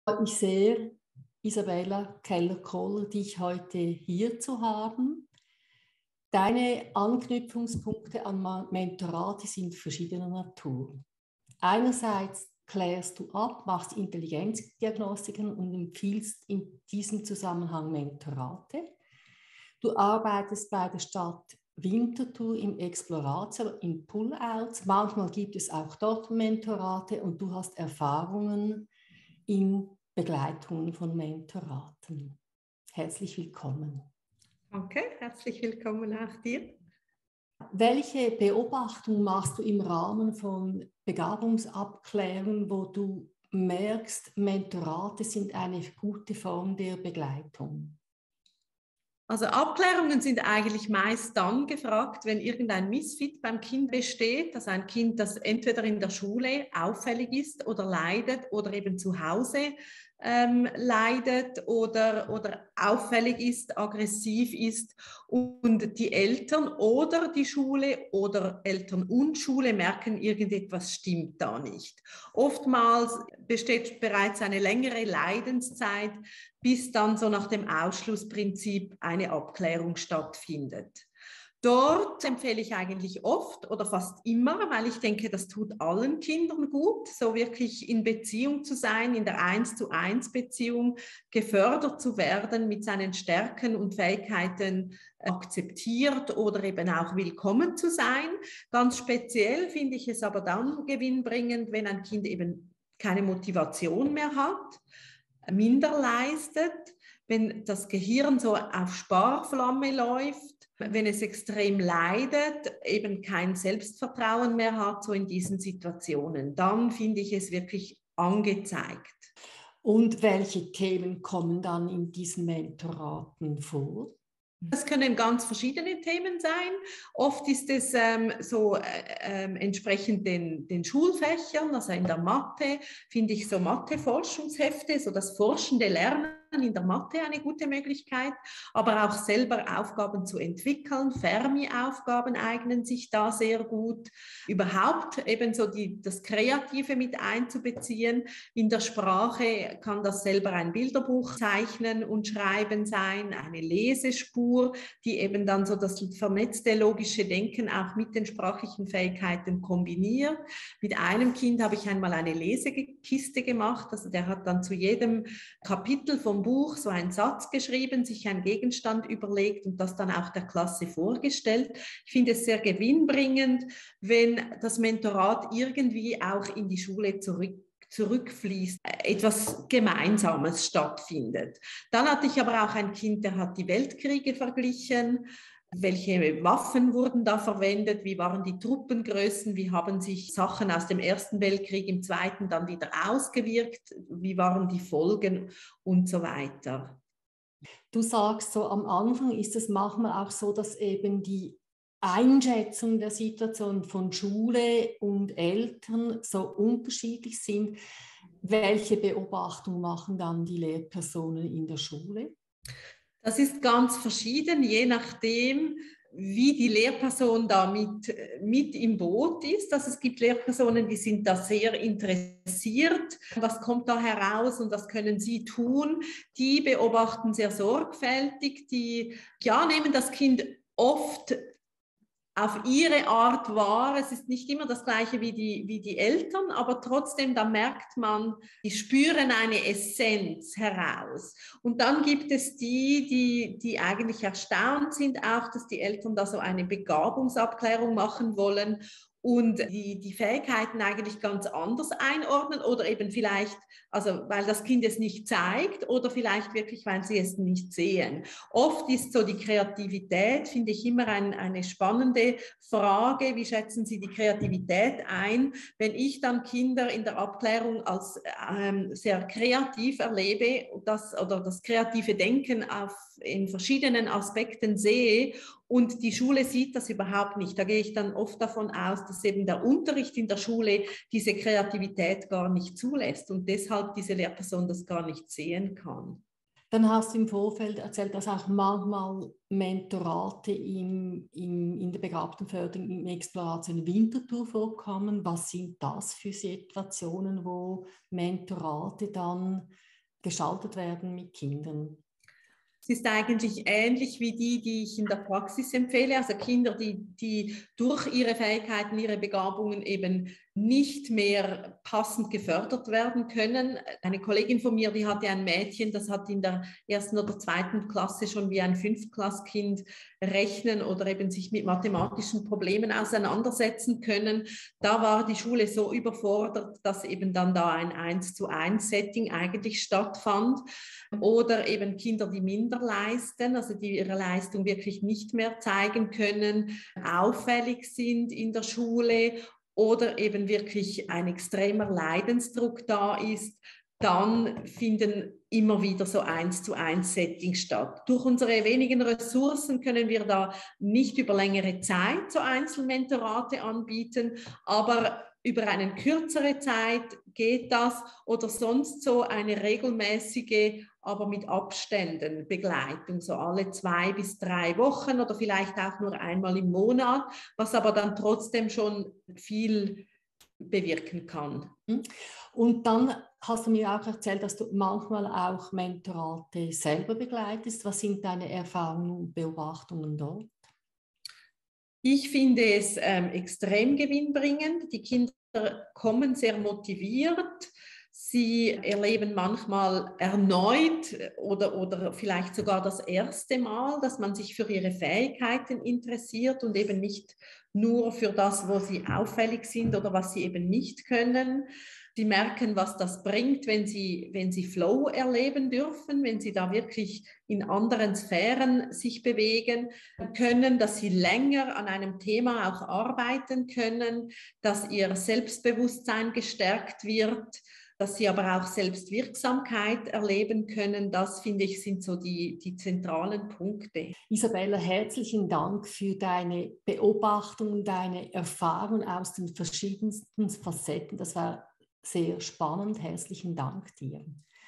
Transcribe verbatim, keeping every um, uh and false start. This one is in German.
Freut mich sehr, Isabella Keller-Kohler, dich heute hier zu haben. Deine Anknüpfungspunkte an Mentorate sind verschiedener Natur. Einerseits klärst du ab, machst Intelligenzdiagnostiken und empfiehlst in diesem Zusammenhang Mentorate. Du arbeitest bei der Stadt Winterthur im Explorator, in Pullouts. Manchmal gibt es auch dort Mentorate und du hast Erfahrungen in Begleitung von Mentoraten. Herzlich willkommen. Danke, herzlich willkommen auch dir. Welche Beobachtung machst du im Rahmen von Begabungsabklärung, wo du merkst, Mentorate sind eine gute Form der Begleitung? Also Abklärungen sind eigentlich meist dann gefragt, wenn irgendein Missfit beim Kind besteht, dass ein Kind, das entweder in der Schule auffällig ist oder leidet oder eben zu Hause ähm, leidet oder, oder auffällig ist, aggressiv ist und die Eltern oder die Schule oder Eltern und Schule merken, irgendetwas stimmt da nicht. Oftmals besteht bereits eine längere Leidenszeit, bis dann so nach dem Ausschlussprinzip eine Abklärung stattfindet. Dort empfehle ich eigentlich oft oder fast immer, weil ich denke, das tut allen Kindern gut, so wirklich in Beziehung zu sein, in der eins zu eins Beziehung gefördert zu werden, mit seinen Stärken und Fähigkeiten akzeptiert oder eben auch willkommen zu sein. Ganz speziell finde ich es aber dann gewinnbringend, wenn ein Kind eben keine Motivation mehr hat, minder leistet, wenn das Gehirn so auf Sparflamme läuft, wenn es extrem leidet, eben kein Selbstvertrauen mehr hat, so in diesen Situationen, dann finde ich es wirklich angezeigt. Und welche Themen kommen dann in diesen Mentoraten vor? Das können ganz verschiedene Themen sein. Oft ist es ähm, so äh, äh, entsprechend den, den Schulfächern, also in der Mathe finde ich so Mathe-Forschungshefte, so das forschende Lernen in der Mathe eine gute Möglichkeit, aber auch selber Aufgaben zu entwickeln. Fermi-Aufgaben eignen sich da sehr gut. Überhaupt eben so die, das Kreative mit einzubeziehen. In der Sprache kann das selber ein Bilderbuch zeichnen und schreiben sein, eine Lesespur, die eben dann so das vernetzte logische Denken auch mit den sprachlichen Fähigkeiten kombiniert. Mit einem Kind habe ich einmal eine Lesekiste gemacht, also der hat dann zu jedem Kapitel vom Buch so einen Satz geschrieben, sich einen Gegenstand überlegt und das dann auch der Klasse vorgestellt. Ich finde es sehr gewinnbringend, wenn das Mentorat irgendwie auch in die Schule zurück zurückfließt, etwas Gemeinsames stattfindet. Dann hatte ich aber auch ein Kind, der hat die Weltkriege verglichen. Welche Waffen wurden da verwendet? Wie waren die Truppengrößen? Wie haben sich Sachen aus dem Ersten Weltkrieg im Zweiten dann wieder ausgewirkt? Wie waren die Folgen und so weiter? Du sagst so, am Anfang ist es manchmal auch so, dass eben die Einschätzung der Situation von Schule und Eltern so unterschiedlich sind. Welche Beobachtung machen dann die Lehrpersonen in der Schule? Das ist ganz verschieden, je nachdem, wie die Lehrperson da mit, mit im Boot ist. Also es gibt Lehrpersonen, die sind da sehr interessiert. Was kommt da heraus und was können sie tun? Die beobachten sehr sorgfältig, die ja, nehmen das Kind oft auf ihre Art wahr. Es ist nicht immer das Gleiche wie die, wie die Eltern, aber trotzdem, da merkt man, die spüren eine Essenz heraus. Und dann gibt es die, die, die eigentlich erstaunt sind auch, dass die Eltern da so eine Begabungsabklärung machen wollen und die, die Fähigkeiten eigentlich ganz anders einordnen oder eben vielleicht, also weil das Kind es nicht zeigt oder vielleicht wirklich, weil sie es nicht sehen. Oft ist so die Kreativität, finde ich, immer ein, eine spannende Frage. Wie schätzen Sie die Kreativität ein? Wenn ich dann Kinder in der Abklärung als ähm, sehr kreativ erlebe das, oder das kreative Denken auf, in verschiedenen Aspekten sehe und die Schule sieht das überhaupt nicht. Da gehe ich dann oft davon aus, dass eben der Unterricht in der Schule diese Kreativität gar nicht zulässt und deshalb diese Lehrperson das gar nicht sehen kann. Dann hast du im Vorfeld erzählt, dass auch manchmal Mentorate im, im, in der Begabtenförderung im Explorator in Winterthur vorkommen. Was sind das für Situationen, wo Mentorate dann gestaltet werden mit Kindern? Es ist eigentlich ähnlich wie die, die ich in der Praxis empfehle. Also Kinder, die, die durch ihre Fähigkeiten, ihre Begabungen eben nicht mehr passend gefördert werden können. Eine Kollegin von mir, die hatte ein Mädchen, das hat in der ersten oder zweiten Klasse schon wie ein Fünftklasskind rechnen oder eben sich mit mathematischen Problemen auseinandersetzen können. Da war die Schule so überfordert, dass eben dann da ein eins zu eins Setting eigentlich stattfand. Oder eben Kinder, die minder leisten, also die ihre Leistung wirklich nicht mehr zeigen können, auffällig sind in der Schule oder eben wirklich ein extremer Leidensdruck da ist, dann finden immer wieder so eins zu eins Settings statt. Durch unsere wenigen Ressourcen können wir da nicht über längere Zeit so Einzelmentorate anbieten, aber über eine kürzere Zeit geht das oder sonst so eine regelmäßige, aber mit Abständen Begleitung, so alle zwei bis drei Wochen oder vielleicht auch nur einmal im Monat, was aber dann trotzdem schon viel bewirken kann. Und dann hast du mir auch erzählt, dass du manchmal auch Mentorate selber begleitest. Was sind deine Erfahrungen und Beobachtungen dort? Ich finde es ähm, extrem gewinnbringend. Die Kinder kommen sehr motiviert. Sie erleben manchmal erneut oder, oder vielleicht sogar das erste Mal, dass man sich für ihre Fähigkeiten interessiert und eben nicht nur für das, wo sie auffällig sind oder was sie eben nicht können. Sie merken, was das bringt, wenn sie, wenn sie Flow erleben dürfen, wenn sie da wirklich in anderen Sphären sich bewegen können, dass sie länger an einem Thema auch arbeiten können, dass ihr Selbstbewusstsein gestärkt wird, dass sie aber auch Selbstwirksamkeit erleben können. Das, finde ich, sind so die, die zentralen Punkte. Isabella, herzlichen Dank für deine Beobachtungen, deine Erfahrungen aus den verschiedensten Facetten. Das war sehr spannend. Herzlichen Dank dir.